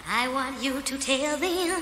I want you to tell them.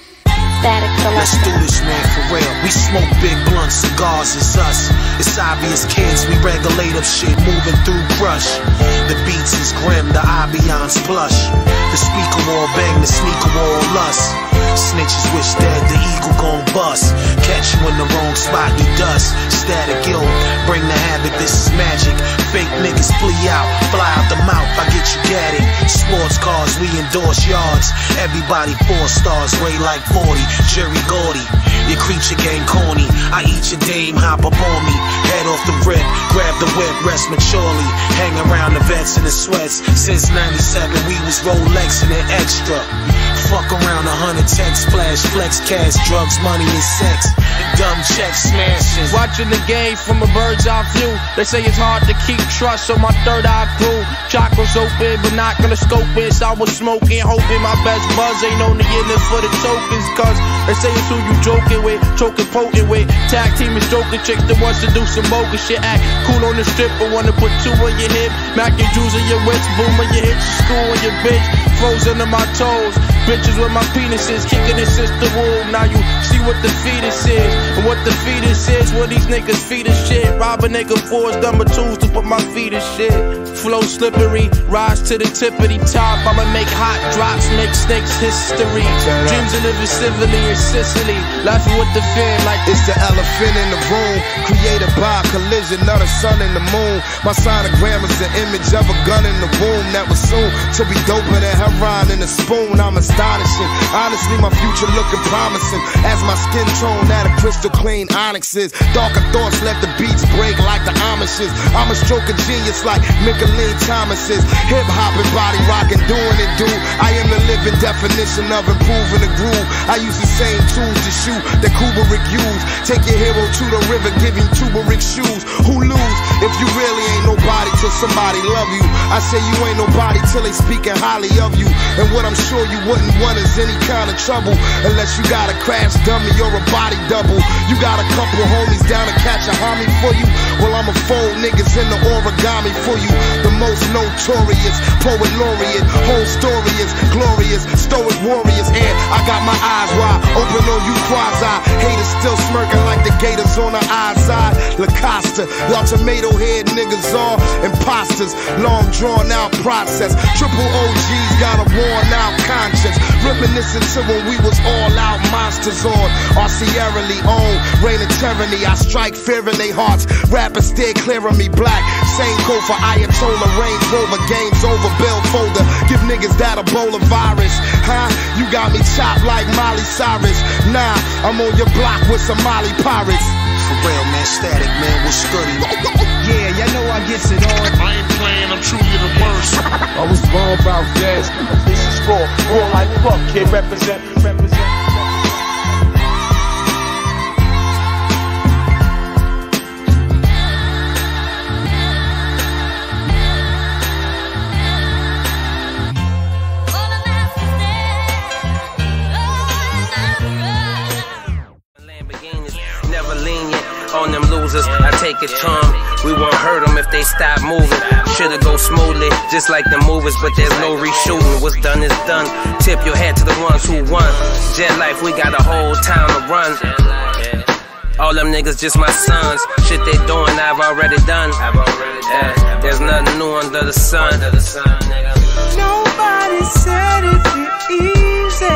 Statik Selektah. Let's do this, man, for real. We smoke big blunts, cigars is us. It's obvious, kids, we regulate up shit, moving through crush. The beats is grim, the ambiance plush. The speaker wall bang, the sneaker wall lust. Snitches wish dead, the eagle gon' bust. Catch you in the wrong spot, you dust. Static guilt, bring the havoc, this is magic. Fake niggas flee out, fly out the mouth, I get you gatted. Sports cars, we endorse yards. Everybody 4 stars, weigh like 40. Jury gaudy, your creature game corny. I eat your dame, hop up on me. Head off the rip, grab the whip, rest maturely. Hang around the vets in the sweats. Since 97, we was rolex-ing it extra. Fuck around 100 text, flash, flex, cash, drugs, money, and sex. Dumb checks, smashing. Watching the game from a bird's eye view. They say it's hard to keep trust, so my third eye grew. Chakras open, but not gonna scope it. So I was smoking, hoping my best buzz ain't only in it for the tokens. Cause they say it's who you joking with, choking potent with. Tag team is joking chicks that wants to do some bogus shit. Act cool on the strip, but wanna put 2 on your hip. Mac your jewels in your wrist, boom on your hips, school on your bitch. Frozen to my toes. Bitches with my penises, kicking it since the womb. Now you see what the fetus is, and what the fetus is. What these niggas feed is shit. Rob a nigga for his number 2s to put my feet in shit. Flow slippery, rise to the tippity top. I'ma make hot drops, make snakes history. Dreams of living civilly in Sicily, laughing with the fear like it's the elephant in the room, created by a collision of the sun and the moon. My sonogram is the image of a gun in the womb that was soon to be doper than heroin in a spoon. I'm astonishing, honestly my future looking promising, as my skin tone that a crystal clean onyx is. Darker thoughts let the beats break like the Amishes. I'm a stroke of genius like Michelin Thomas's. Hip hop and body rockin', doing it, dude. I am the living definition of improving the groove. I use the same tools to shoot that Kubrick used. Take your hero to the river, give him turmeric shoes. Who lose if you really ain't nobody till somebody love you? I say you ain't nobody till they speaking highly of you. And what I'm sure you wouldn't want is any kind of trouble, unless you got a crash dummy or a body double. You got a couple homies down to catch a homie for you. Well, I'ma fold niggas in the origami for you. The most notorious poet laureate, whole story is glorious, stoic warriors. And I got my eyes wide open on you quasi. Haters still smirking like the gators on the eye side. Lacosta, y'all tomato head niggas are imposters. Long drawn out process. Triple OGs got a worn out conscience. Reminiscent to when we was all out monsters on our Sierra Leone, reign of tyranny. I strike fear in their hearts. Rappers stare clear of me black. Same code for Ayatollah, Range Rover, games over, bill folder. Give niggas that Ebola virus. Huh? You got me chopped like Miley Cyrus. Nah, I'm on your block with some Molly pirates. For real, man, Static, man, what's goody? Yeah, y'all know I gets it on. I ain't playing, I'm truly the worst. I was born about this. This is raw like fuck, kid, represent. Never lenient on them losers, I take it to them. We won't hurt them if they stop moving. Should've go smoothly, just like the movies, but there's no reshooting. What's done is done. Tip your hat to the ones who won. Jet life, we got a whole town to run. All them niggas just my sons. Shit they doing, I've already done. There's nothing new under the sun. Nobody said it'd be easy.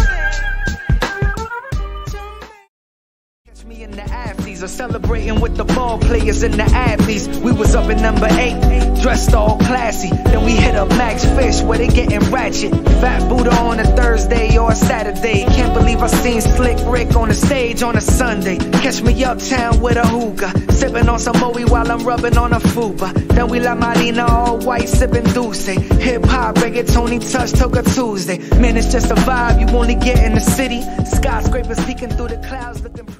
Me in the athletes are celebrating with the ball players and the athletes. We was up in number 8, dressed all classy. Then we hit up Max Fish where they getting ratchet. Fat Buddha on a Thursday or a Saturday. Can't believe I seen Slick Rick on the stage on a Sunday. Catch me uptown with a hookah, sipping on some Moe while I'm rubbing on a fupa. Then we La Marina all white sipping Dulce. Hip hop, reggaetoni touch, Toka Tuesday. Man, it's just a vibe you only get in the city. Skyscrapers peeking through the clouds looking